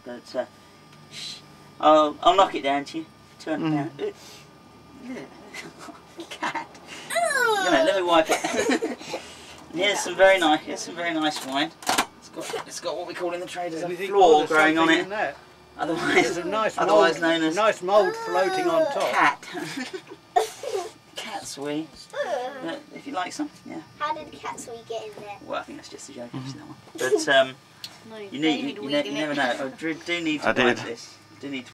But I'll knock it down to you. £200. Cat. Let me wipe it. Here's some very nice wine. It's got what we call in the trade as a floor growing on it. Otherwise known as nice mould floating on top. Cat. Cat's wee. If you like some, yeah. How did cat's wee get in there? Well, I think that's just a joke. That one. But you never know. I do need to wipe this.